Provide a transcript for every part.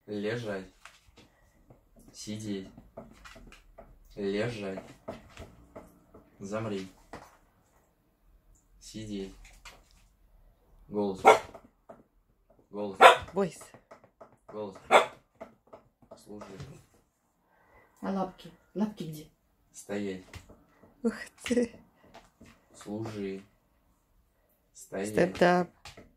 Лежать. Сидеть. Лежать. Замри. Сидеть. Голос. Голос. Voice. Голос. Слушай. А лапки? Лапки где? Стоять. Ух ты. Служи. Стоять. Step up.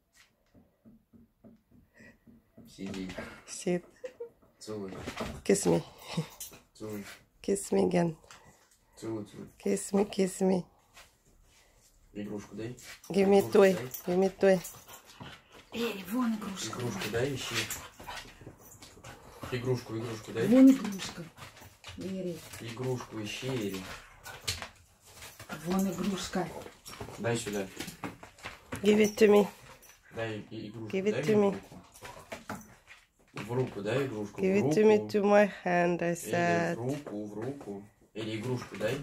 Сидеть. Sit. Целуй. Kiss me. Целуй. Kiss me again. Целуй, целуй. Kiss me, kiss me. Игрушку дай. Give me Игрушку toy. дай. Give me toy. Эй, вон игрушка. Игрушку дай, ищи. Игрушку дай. Вон игрушка. Эри. Игрушку ищи, Эри. Вон игрушка. Дай сюда. Give it to me. Дай игрушку. Give it дай to мне me. в руку. В руку дай игрушку. Give в it to me руку. to my hand, I Эри, said. в руку. Или игрушку дай.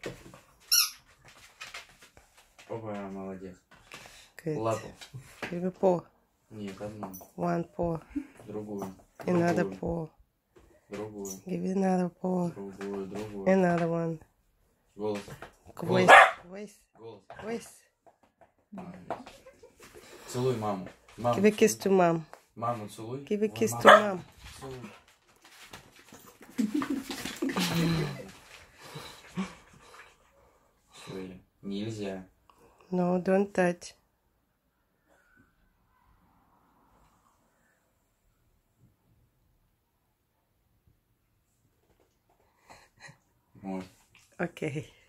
Опа, молодец. Good. Лапу. Give me paw. Нет, одну. One paw. Другую. Another Другую. paw. Другую. Give it another paw. Другую. Another one. Голос. Voice. Voice. Голос. Voice. Молодец. Целуй маму. Маму Give a kiss to целуй. mom. Маму целуй. Give a Вон kiss маму. to mom. Целуй. Всё, Эля, нельзя. No, don't touch. Вот. Okay.